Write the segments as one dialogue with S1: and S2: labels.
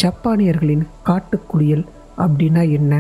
S1: ஜப்பானியர்களின் காட்டுக்குளியல் அப்படின்னா என்ன?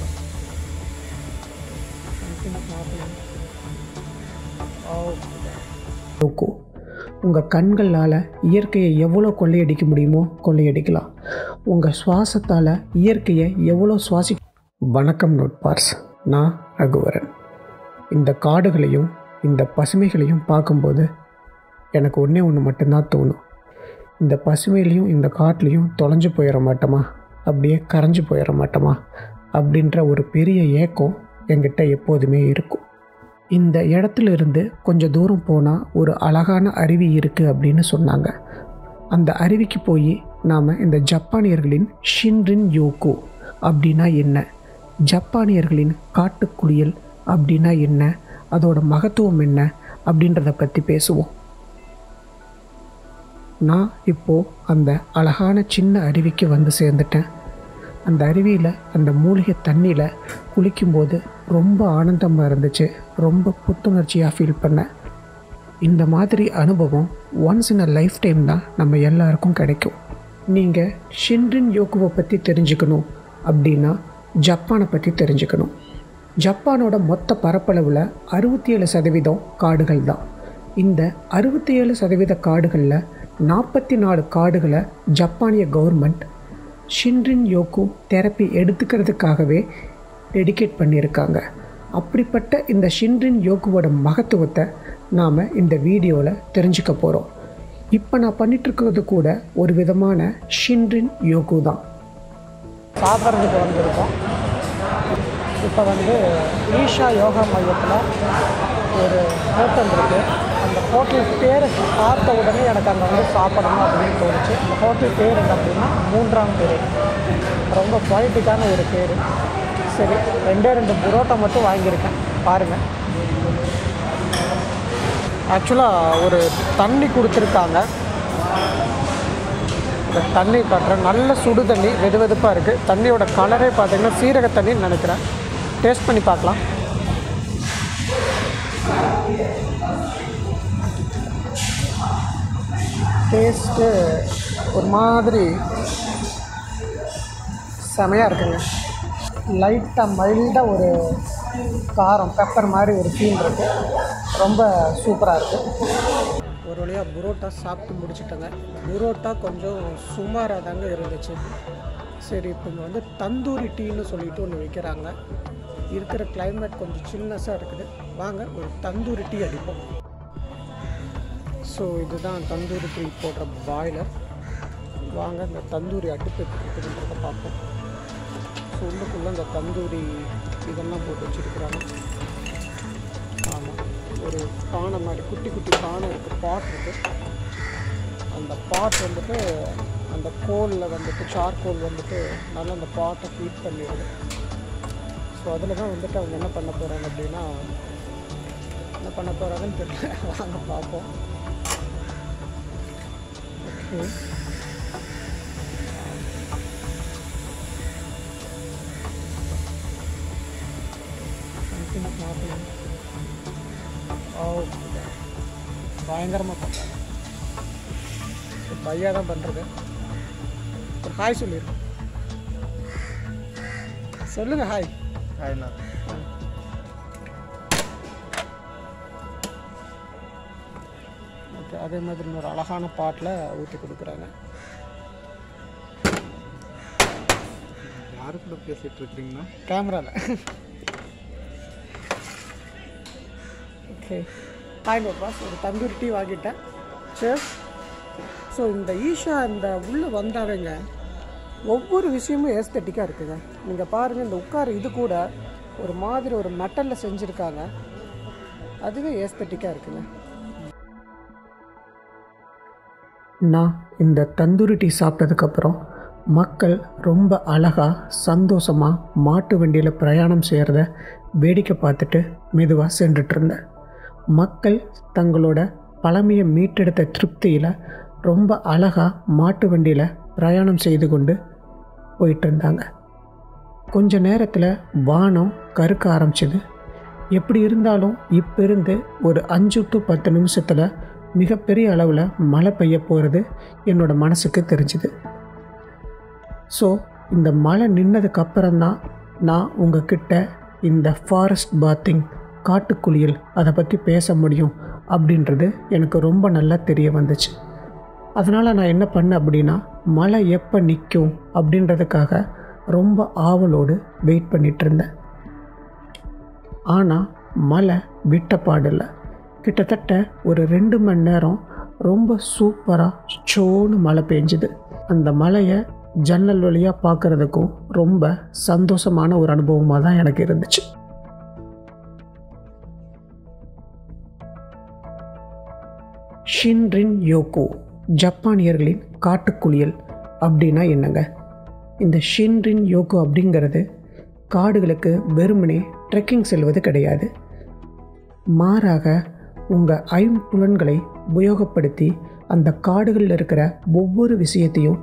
S1: யோகோ, உங்கள் கண்களால் இயற்கையை எவ்வளோ கொள்ளையடிக்க முடியுமோ கொள்ளையடிக்கலாம். உங்கள் சுவாசத்தால் இயற்கையை எவ்வளோ வணக்கம் நோட்பார்ஸ், நான் ரகுவரன். இந்த காடுகளையும் இந்த பசுமைகளையும் பார்க்கும்போது எனக்கு ஒன்று மட்டும்தான் தோணும். இந்த பசுமையிலையும் இந்த காட்டிலையும் தொலைஞ்சு போயிட மாட்டோமா, அப்படியே கரைஞ்சி போயிட மாட்டோமா அப்படின்ற ஒரு பெரிய ஏக்கம் என்கிட்ட எப்போதுமே இருக்கும். இந்த இடத்துல இருந்து கொஞ்சம் தூரம் போனால் ஒரு அழகான அருவி இருக்குது அப்படின்னு சொன்னாங்க. அந்த அருவிக்கு போய் நாம் இந்த ஜப்பானியர்களின் ஷின்ரின் யோகோ அப்படின்னா என்ன, ஜப்பானியர்களின் காட்டுக்குளியல் அப்படின்னா என்ன, அதோட மகத்துவம் என்ன அப்படின்றத பற்றி பேசுவோம். நான் இப்போது அந்த அழகான சின்ன அருவிக்கு வந்து சேர்ந்துட்டேன். அந்த அருவியில் அந்த மூலிகை தண்ணியில் குளிக்கும்போது ரொம்ப ஆனந்தமாக இருந்துச்சு. ரொம்ப புத்துணர்ச்சியாக ஃபீல் பண்ணேன். இந்த மாதிரி அனுபவம் once in a lifetime தான் நம்ம எல்லாருக்கும் கிடைக்கும். நீங்கள் ஷின்ரின் யோகுவை பற்றி தெரிஞ்சுக்கணும் அப்படின்னா ஜப்பானை பற்றி தெரிஞ்சுக்கணும். ஜப்பானோட மொத்த பரப்பளவில் 67% காடுகள் தான். இந்த 67% காடுகளில் 44 காடுகளை ஜப்பானிய கவர்மெண்ட் ஷின்ரின் யோகோ தெரப்பி எடுத்துக்கிறதுக்காகவே டெடிகேட் பண்ணியிருக்காங்க. அப்படிப்பட்ட இந்த ஷின்ரின் யோகுவோட மகத்துவத்தை நாம் இந்த வீடியோவில் தெரிஞ்சுக்க போகிறோம். இப்போ நான் பண்ணிகிட்ருக்கிறது கூட ஒரு விதமான ஷின்ரின் யோகு தான். சாப்பிட்றதுக்கு வந்திருக்கோம். இப்போ ஈஷா யோகா மையத்தில் ஒரு ஹோட்டல் இருக்குது. அந்த ஹோட்டல் பேரை பார்த்த உடனே எனக்கு அங்கே சாப்பிடணும் அப்படின்னு தோணுச்சு. அந்த ஹோட்டல் பேர் என்ன அப்படின்னா மூன்றாம் பேர். ரொம்ப குவாலிட்டிக்கான ஒரு பேர். சரி, 2 புரோட்டா மட்டும் வாங்கியிருக்கேன். பாருங்கள், ஆக்சுவலாக ஒரு தண்ணி கொடுத்துருக்காங்க. இந்த தண்ணி காட்டுறேன். நல்ல சுடு தண்ணி, வெது வெதுப்பாக இருக்குது. தண்ணியோட கலரே பார்த்திங்கன்னா சீரக தண்ணின்னு நினைக்கிறேன். டேஸ்ட் பண்ணி பார்க்கலாம். டேஸ்ட்டு ஒரு மாதிரி செமையாக இருக்குங்க. லைட்டாக மைல்டாக ஒரு காரம், பெப்பர் மாதிரி ஒரு ஃபீல் இருக்குது. ரொம்ப சூப்பராக இருக்குது. ஒரு வழியாக புரோட்டா சாப்பிட்டு முடிச்சுட்டேங்க. புரோட்டா கொஞ்சம் சுமாராக தாங்க இருந்துச்சு. சரி, இப்போ இங்கே தந்தூரி டீன்னு சொல்லிட்டு ஒன்று வைக்கிறாங்க. இருக்கிற கிளைமேட் கொஞ்சம் சில்னஸாக இருக்குது. வாங்க ஒரு தந்தூரி டீ அடிப்போம். ஸோ இதுதான் தந்தூரி டீ போடுற பாய்லர். வாங்க இந்த தந்தூரி அடுப்பு இருக்குதுன்றதை பார்ப்போம். ஸோ உள்ளுக்குள்ளே இந்த தந்தூரி இதெல்லாம் போட்டு வச்சுருக்குறாங்க. ஆமாம், ஒரு பானை மாதிரி குட்டி குட்டி பானை இருக்குது, பாட் இருக்குது. அந்த பாட் அந்த கோலில் சார்கோல் நல்லா அந்த பாட்டை ஹீட் பண்ணிடுது. ஸோ அதில் தான் அவங்க என்ன பண்ண போகிறாங்க அப்படின்னா, என்ன பண்ண போகிறாங்கன்னு தெரியல. வாங்க பார்ப்போம். ஓகே, பயங்கரமாக பண்ணுறாங்க. பையா தான் பண்ணுறது. ஒரு ஹாய் சொல்லிடுங்க. சொல்லுங்கள் ஹாய். ஹாய்ண்ணா. ஓகே, அதே மாதிரி இன்னொரு அழகான பாட்டில் ஊற்றி கொடுக்குறாங்க. யாரு கூட பேசிகிட்டு இருக்கிறீங்கன்னா கேமராவில். Okay, hi boss. ஒரு தந்தூரி டீ வாங்கிட்டேன். சரி. ஸோ இந்த ஈஷா இந்த உள்ளே வந்தாவேங்க ஒவ்வொரு விஷயமும் ஏஸ்தட்டிக்காக இருக்குங்க. நீங்கள் பாருங்கள், இந்த உட்கார இது கூட ஒரு மாதிரி ஒரு மெட்டலில் செஞ்சுருக்காங்க. அதுவே ஏஸ்தட்டிக்காக இருக்குங்க. நான் இந்த தந்தூரி டீ சாப்பிட்டதுக்கப்புறம் மக்கள் ரொம்ப அழகாக சந்தோஷமாக மாட்டு வண்டியில் பிரயாணம் செய்கிறத வேடிக்கை பார்த்துட்டு மெதுவாக சென்றுட்டு இருந்தேன். மக்கள் தங்களோட பழமையை மீட்டெடுத்த திருப்தியில் ரொம்ப அழகாக மாட்டு வண்டியில் பிரயாணம் செய்து கொண்டு போயிட்டு இருந்தாங்க. கொஞ்ச நேரத்தில் வானம் கருக்க ஆரம்பிச்சிது. எப்படி இருந்தாலும் இப்போ இருந்து ஒரு 5 to 10 நிமிஷத்தில் மிகப்பெரிய அளவில் மழை பெய்ய போகிறது என்னோடய மனசுக்கு தெரிஞ்சுது. ஸோ இந்த மழை நின்னதுக்கப்புறம்தான் நான் உங்ககிட்ட இந்த ஃபாரஸ்ட் பாத்திங் காட்டுக்குளியல் அதை பற்றி பேச முடியும் அப்படின்றது எனக்கு ரொம்ப நல்லா தெரிய வந்துச்சு. அதனால் நான் என்ன பண்ணேன் அப்படின்னா, மழை எப்போ நிற்கும் அப்படின்றதுக்காக ரொம்ப ஆவலோடு வெயிட் பண்ணிகிட்டு இருந்தேன். ஆனால் மழை விட்ட பாடில்லை. கிட்டத்தட்ட ஒரு 2 மணி நேரம் ரொம்ப சூப்பராக சோன்னு மழை பெஞ்சுது. அந்த மழையை ஜன்னல் வழியாக பார்க்குறதுக்கும் ரொம்ப சந்தோஷமான ஒரு அனுபவமாக தான் எனக்கு இருந்துச்சு. ஷின்ரின் யோகோ, ஜப்பானியர்களின் காட்டுக்குளியல் அப்படின்னா என்னங்க? இந்த ஷின்ரின் யோகோ அப்படிங்கிறது காடுகளுக்கு வெறுமனே ட்ரெக்கிங் செல்வது கிடையாது. மாறாக உங்கள் ஐம்புலன்களை உபயோகப்படுத்தி அந்த காடுகளில் இருக்கிற ஒவ்வொரு விஷயத்தையும்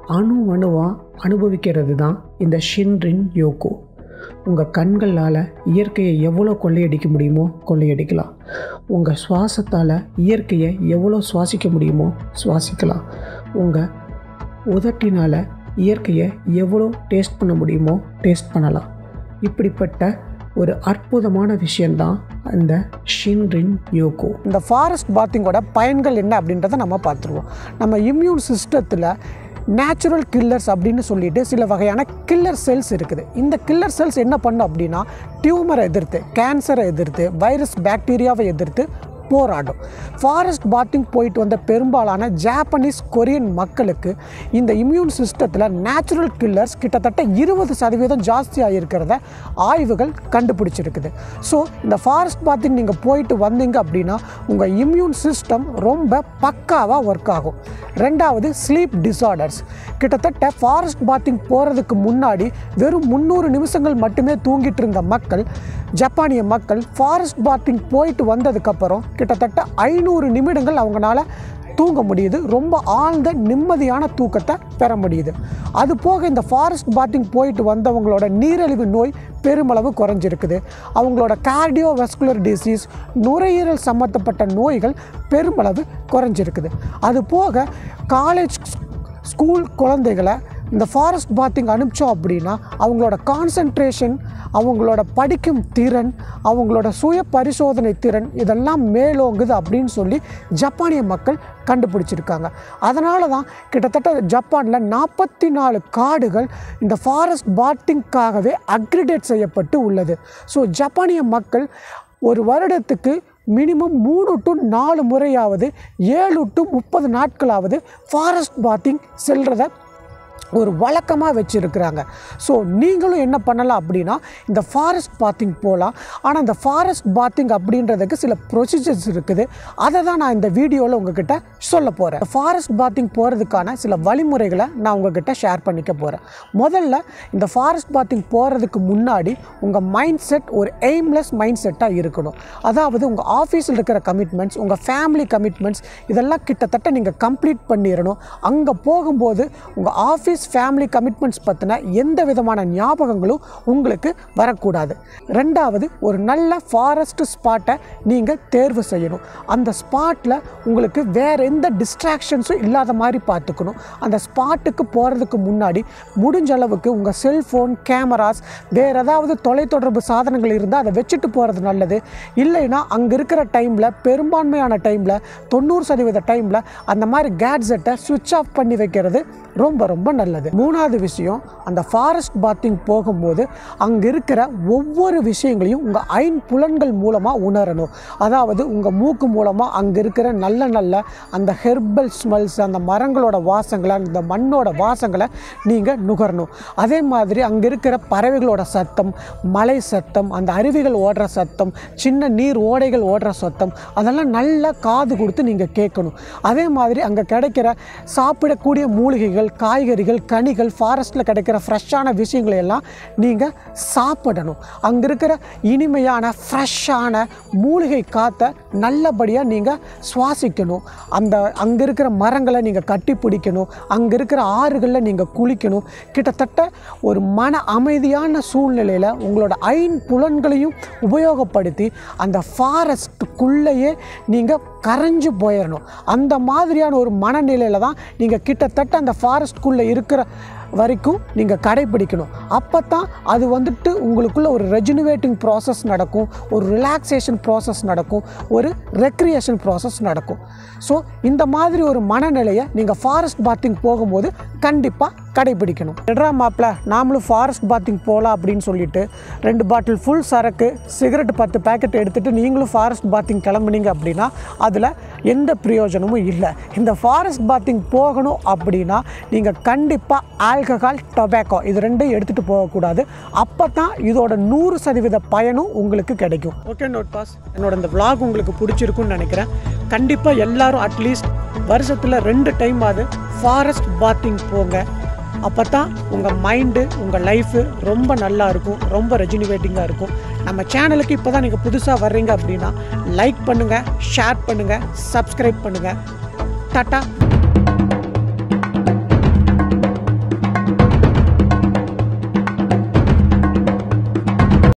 S1: அணுவாக அனுபவிக்கிறது தான் இந்த ஷின்ரின் யோகோ. உங்கள் கண்களால் இயற்கையை எவ்வளோ கொள்ளையடிக்க முடியுமோ கொள்ளையடிக்கலாம். உங்கள் சுவாசத்தால் இயற்கையை எவ்வளோ சுவாசிக்க முடியுமோ சுவாசிக்கலாம். உங்கள் உதட்டினால் இயற்கையை எவ்வளோ டேஸ்ட் பண்ண முடியுமோ டேஸ்ட் பண்ணலாம். இப்படிப்பட்ட ஒரு அற்புதமான விஷயந்தான் இந்த ஷின்ரின் யோகோ.
S2: இந்த ஃபாரஸ்ட் பாத்திங்கோட பயன்கள் என்ன அப்படின்றத நம்ம பார்த்துருவோம். நம்ம இம்யூன் சிஸ்டத்தில் நேச்சுரல் கில்லர்ஸ் அப்படின்னு சொல்லிட்டு சில வகையான கில்லர் செல்ஸ் இருக்குது. இந்த கில்லர் செல்ஸ் என்ன பண்ணும் அப்படின்னா, டியூமரை எதிர்த்து, கேன்சரை எதிர்த்து, வைரஸ் பாக்டீரியாவை எதிர்த்து போராடும். ஃபாரஸ்ட் பாத்திங் போயிட்டு வந்த பெரும்பாலான ஜாப்பனீஸ் கொரியன் மக்களுக்கு இந்த இம்யூன் சிஸ்டத்தில் நேச்சுரல் கில்லர்ஸ் கிட்டத்தட்ட 20% ஜாஸ்தியாக இருக்கிறத ஆய்வுகள் கண்டுபிடிச்சிருக்குது. ஸோ இந்த ஃபாரஸ்ட் பாத்திங் நீங்கள் போயிட்டு வந்தீங்க அப்படின்னா உங்கள் இம்யூன் சிஸ்டம் ரொம்ப பக்காவாக ஒர்க் ஆகும். ரெண்டாவது, ஸ்லீப் டிஸார்டர்ஸ். கிட்டத்தட்ட ஃபாரஸ்ட் பாத்திங் போகிறதுக்கு முன்னாடி வெறும் 300 நிமிஷங்கள் மட்டுமே தூங்கிட்டு இருந்த மக்கள், ஜப்பானிய மக்கள் ஃபாரஸ்ட் பாத்திங் போயிட்டு வந்ததுக்கப்புறம் கிட்டத்தட்ட 500 நிமிடங்கள் அவங்களால தூங்க முடியுது. ரொம்ப ஆழ்ந்த நிம்மதியான தூக்கத்தை பெற முடியுது. அது போக இந்த ஃபாரஸ்ட் பாத்திங் போயிட்டு வந்தவங்களோட நீரிழிவு நோய் பெருமளவு குறைஞ்சிருக்குது. அவங்களோட கார்டியோவாஸ்குலர் டிசீஸ், நுரையீரல் சம்மந்தப்பட்ட நோய்கள் பெருமளவு குறைஞ்சிருக்குது. அது போக காலேஜ், ஸ்கூல் குழந்தைகளை இந்த ஃபாரஸ்ட் பாத்திங் அனுப்பிச்சோம் அப்படின்னா அவங்களோட கான்சன்ட்ரேஷன், அவங்களோட படிக்கும் திறன், அவங்களோட சுய பரிசோதனை திறன் இதெல்லாம் மேலோங்குது அப்படின்னு சொல்லி ஜப்பானிய மக்கள் கண்டுபிடிச்சிருக்காங்க. அதனால தான் கிட்டத்தட்ட ஜப்பானில் 44 காடுகள் இந்த ஃபாரஸ்ட் பாத்திங்காகவே அக்ரிடேட் செய்யப்பட்டு உள்ளது. ஸோ ஜப்பானிய மக்கள் ஒரு வருடத்துக்கு மினிமம் 3 to 4 முறையாவது 7 to 30 நாட்களாவது ஃபாரஸ்ட் பாத்திங் செல்றதை ஒரு வழக்கமாக வச்சுருக்கிறாங்க. ஸோ நீங்களும் என்ன பண்ணலாம் அப்படின்னா இந்த ஃபாரஸ்ட் பாத்திங் போகலாம். ஆனால் இந்த ஃபாரஸ்ட் பாத்திங் அப்படின்றதுக்கு சில ப்ரொசீஜர்ஸ் இருக்குது. அதை தான் நான் இந்த வீடியோவில் உங்ககிட்ட சொல்ல போகிறேன். ஃபாரஸ்ட் பாத்திங் போகிறதுக்கான சில வழிமுறைகளை நான் உங்ககிட்ட ஷேர் பண்ணிக்க போகிறேன். முதல்ல இந்த ஃபாரஸ்ட் பாத்திங் போகிறதுக்கு முன்னாடி உங்கள் மைண்ட் செட் ஒரு எய்ம்லெஸ் மைண்ட் செட்டாக இருக்கணும். அதாவது உங்கள் ஆஃபீஸில் இருக்கிற கமிட்மெண்ட்ஸ், உங்கள் ஃபேமிலி கமிட்மெண்ட்ஸ் இதெல்லாம் கிட்டத்தட்ட நீங்கள் கம்ப்ளீட் பண்ணிடணும். அங்கே போகும்போது உங்கள் ஆஃபீஸ் ஃபேமிலி கமிட்மெண்ட்ஸ் பற்றின எந்த விதமான ஞாபகங்களும் உங்களுக்கு வரக்கூடாது. ரெண்டாவது, ஒரு நல்ல ஃபாரஸ்ட் ஸ்பாட்டை நீங்கள் தேர்வு செய்யணும். அந்த ஸ்பாட்டில் உங்களுக்கு வேறு எந்த டிஸ்ட்ராக்ஷன்ஸும் இல்லாத மாதிரி பார்த்துக்கணும். அந்த ஸ்பாட்டுக்கு போகிறதுக்கு முன்னாடி முடிஞ்ச அளவுக்கு உங்கள் செல்ஃபோன், கேமராஸ், வேறு ஏதாவது தொலைத்தொடர்பு சாதனங்கள் இருந்தால் அதை வச்சுட்டு போகிறது நல்லது. இல்லைன்னா அங்கே இருக்கிற டைமில், பெரும்பான்மையான டைமில் 90% டைமில் அந்த மாதிரி கேட்ஜெட்டை சுவிட்ச் ஆஃப் பண்ணி வைக்கிறது ரொம்ப ரொம்ப நல்லது. மூணாவது விஷயம், அந்த ஃபாரஸ்ட் பாத்திங் போகும்போது அங்கே இருக்கிற ஒவ்வொரு விஷயங்களையும் உங்கள் ஐம்புலன்கள் மூலமாக உணரணும். அதாவது உங்கள் மூக்கு மூலமாக அங்கே இருக்கிற நல்ல நல்ல அந்த ஹெர்பல் ஸ்மெல்ஸ், அந்த மரங்களோட வாசங்களை, அந்த மண்ணோட வாசங்களை நீங்கள் நுகரணும். அதே மாதிரி அங்கே இருக்கிற பறவைகளோட சத்தம், மலை சத்தம், அந்த அருவிகள் ஓடுற சத்தம், சின்ன நீர் ஓடைகள் ஓடுற சத்தம், அதெல்லாம் நல்லா காது கொடுத்து நீங்கள் கேட்கணும். அதே மாதிரி அங்கே கிடைக்கிற சாப்பிடக்கூடிய மூலிகைகள், காய்கறிகள், கனிகள், ஃபாரஸ்ட்டில் கிடைக்கிற ஃப்ரெஷ்ஷான விஷயங்களை எல்லாம் நீங்கள் சாப்பிடணும். அங்கே இருக்கிற இனிமையான ஃப்ரெஷ்ஷான மூலிகை காற்றை நல்லபடியாக நீங்கள் சுவாசிக்கணும். அங்கே இருக்கிற மரங்களை நீங்கள் கட்டி பிடிக்கணும். அங்கே இருக்கிற ஆறுகளில் நீங்கள் குளிக்கணும். கிட்டத்தட்ட ஒரு மன அமைதியான சூழ்நிலையில் உங்களோட ஐம்புலன்களையும் உபயோகப்படுத்தி அந்த ஃபாரஸ்ட்டுக்குள்ளேயே நீங்கள் கரைஞ்சு போயிடணும். அந்த மாதிரியான ஒரு மனநிலையில் தான் நீங்கள் கிட்டத்தட்ட அந்த ஃபாரஸ்ட்குள்ளே இருக்கிற வரைக்கும் நீங்கள் கடைப்பிடிக்கணும். அப்போ தான் அது வந்துட்டு உங்களுக்குள்ள ஒரு ரெஜுனிவேட்டிங் ப்ராசஸ் நடக்கும், ஒரு ரிலாக்ஸேஷன் ப்ராசஸ் நடக்கும், ஒரு ரெக்ரியேஷன் ப்ராசஸ் நடக்கும். ஸோ இந்த மாதிரி ஒரு மனநிலையை நீங்கள் ஃபாரஸ்ட் பாத்திங் போகும்போது கண்டிப்பாக கடைப்பிடிக்கணும். எட்ரா மாப்பிள்ள நாமளும் ஃபாரஸ்ட் பாத்திங் போகலாம் அப்படின்னு சொல்லிட்டு 2 பாட்டில் ஃபுல் சரக்கு, சிகரெட் 10 பேக்கெட் எடுத்துகிட்டு நீங்களும் ஃபாரஸ்ட் பாத்திங் கிளம்புனீங்க அப்படின்னா அதில் எந்த பிரயோஜனமும் இல்லை. இந்த ஃபாரஸ்ட் பாத்திங் போகணும் அப்படின்னா நீங்கள் கண்டிப்பாக ஆல்கஹால், டொபாக்கோ இது 2 எடுத்துகிட்டு போகக்கூடாது. அப்போ தான் இதோட 100% பயனும் உங்களுக்கு கிடைக்கும். ஓகே நோட் பாஸ், என்னோட இந்த விளாக் உங்களுக்கு பிடிச்சிருக்குன்னு நினைக்கிறேன். கண்டிப்பாக எல்லாரும் அட்லீஸ்ட் வருஷத்தில் 2 டைம் ஆகுது ஃபாரஸ்ட் பாத்திங் போங்க. அப்போ தான் உங்கள் மைண்டு, உங்கள் லைஃபு ரொம்ப நல்லா இருக்கும், ரொம்ப ரெஜுனிவேட்டிங்காக இருக்கும். நம்ம சேனலுக்கு இப்போ தான் நீங்கள் புதுசாக வர்றீங்க அப்படின்னா லைக் பண்ணுங்கள், ஷேர் பண்ணுங்கள், சப்ஸ்கிரைப் பண்ணுங்கள். டாட்டா.